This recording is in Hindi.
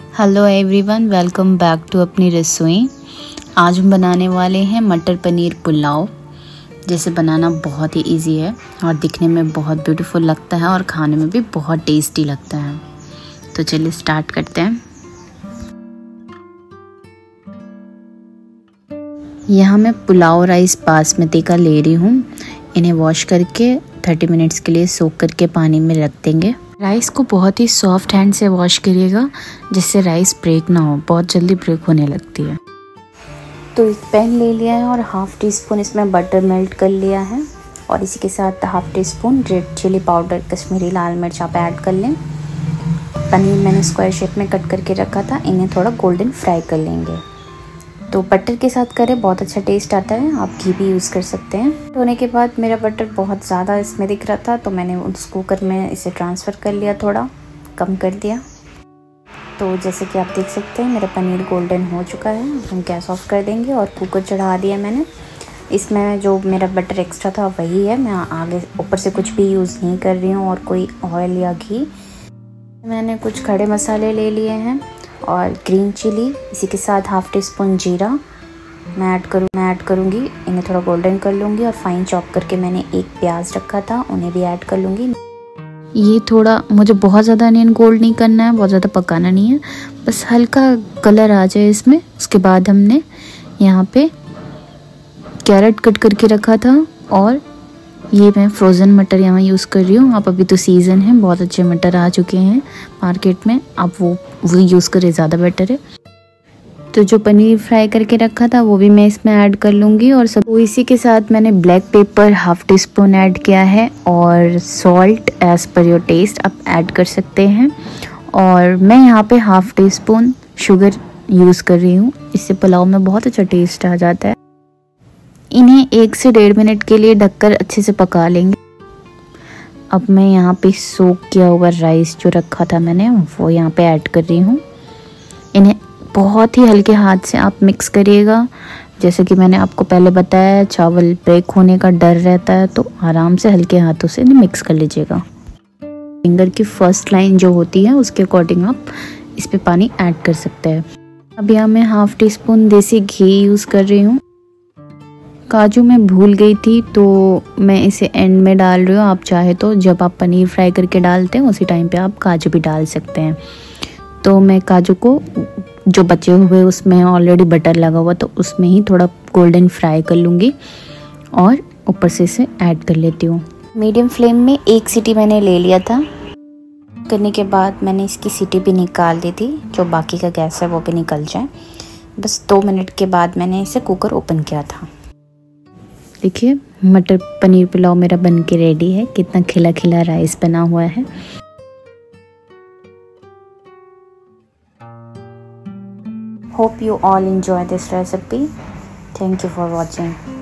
Hello everyone, welcome back to अपनी रसोई। आज हम बनाने वाले हैं मटर पनीर पुलाव। जिसे बनाना बहुत ही इजी है और दिखने में बहुत ब्यूटीफुल लगता है और खाने में भी बहुत टेस्टी लगता है। तो चलिए स्टार्ट करते हैं। यहाँ मैं पुलाव राइस बासमती का ले रही हूँ। इन्हें वॉश करके 30 मिनट्स के लिए सोक करके पानी में रख देंगे। राइस को बहुत ही सॉफ्ट हैंड से वॉश करिएगा, जिससे राइस ब्रेक ना हो, बहुत जल्दी ब्रेक होने लगती है। तो एक पैन ले लिया है और हाफ़ टी स्पून इसमें बटर मेल्ट कर लिया है और इसी के साथ half teaspoon red chilli powder, Kashmiri लाल मिर्च आप ऐड कर लें। पनीर मैंने स्क्वायर शेप में कट करके रखा था, इन्हें थोड़ा गोल्डन फ्राई कर लेंगे। तो बटर के साथ करें, बहुत अच्छा टेस्ट आता है। आप घी भी यूज़ कर सकते हैं। होने के बाद मेरा बटर बहुत ज़्यादा इसमें दिख रहा था, तो मैंने उस कुकर में इसे ट्रांसफ़र कर लिया, थोड़ा कम कर दिया। तो जैसे कि आप देख सकते हैं मेरा पनीर गोल्डन हो चुका है। हम गैस ऑफ कर देंगे और कुकर चढ़ा दिया मैंने। इसमें जो मेरा बटर एक्स्ट्रा था वही है, मैं आगे ऊपर से कुछ भी यूज़ नहीं कर रही हूँ और कोई ऑयल या घी। मैंने कुछ खड़े मसाले ले लिए हैं और ग्रीन चिली, इसी के साथ हाफ़ टी स्पून जीरा मैं ऐड करूँगी। इन्हें थोड़ा गोल्डन कर लूँगी और फाइन चॉप करके मैंने एक प्याज रखा था, उन्हें भी ऐड कर लूँगी। ये थोड़ा मुझे बहुत ज़्यादा अनियन गोल्ड नहीं करना है, बहुत ज़्यादा पकाना नहीं है, बस हल्का कलर आ जाए इसमें। उसके बाद हमने यहाँ पे कैरेट कट करके रखा था और ये मैं फ्रोज़न मटर यहाँ यूज़ कर रही हूँ। आप अभी तो सीज़न है, बहुत अच्छे मटर आ चुके हैं मार्केट में, आप वो यूज़ करें, ज़्यादा बेटर है। तो जो पनीर फ्राई करके रखा था वो भी मैं इसमें ऐड कर लूँगी और सब। तो इसी के साथ मैंने black pepper half teaspoon add किया है और salt as per your taste आप ऐड कर सकते हैं। और मैं यहाँ पे half teaspoon sugar use कर रही हूँ, इससे पुलाव में बहुत अच्छा टेस्ट आ जाता है। इन्हें 1 से 1.5 मिनट के लिए ढककर अच्छे से पका लेंगे। अब मैं यहाँ पे सोक किया हुआ राइस जो रखा था मैंने, वो यहाँ पे ऐड कर रही हूँ। इन्हें बहुत ही हल्के हाथ से आप मिक्स करिएगा। जैसे कि मैंने आपको पहले बताया, चावल ब्रेक होने का डर रहता है, तो आराम से हल्के हाथों से इन्हें मिक्स कर लीजिएगा। फिंगर की फर्स्ट लाइन जो होती है उसके अकॉर्डिंग आप इस पर पानी ऐड कर सकते हैं। अब यहाँ मैं हाफ़ टी स्पून देसी घी यूज़ कर रही हूँ। काजू मैं भूल गई थी, तो मैं इसे एंड में डाल रही हूँ। आप चाहे तो जब आप पनीर फ्राई करके डालते हैं उसी टाइम पे आप काजू भी डाल सकते हैं। तो मैं काजू को जो बचे हुए उसमें ऑलरेडी बटर लगा हुआ, तो उसमें ही थोड़ा गोल्डन फ्राई कर लूँगी और ऊपर से इसे ऐड कर लेती हूँ। मीडियम फ्लेम में 1 सीटी मैंने ले लिया था। करने के बाद मैंने इसकी सीटी भी निकाल दी थी, जो बाकी का गैस है वो भी निकल जाए। बस 2 मिनट के बाद मैंने इसे कुकर ओपन किया था। देखिए मटर पनीर पुलाव मेरा बन के रेडी है। कितना खिला खिला राइस बना हुआ है। Hope you all enjoy this recipe. Thank you for watching.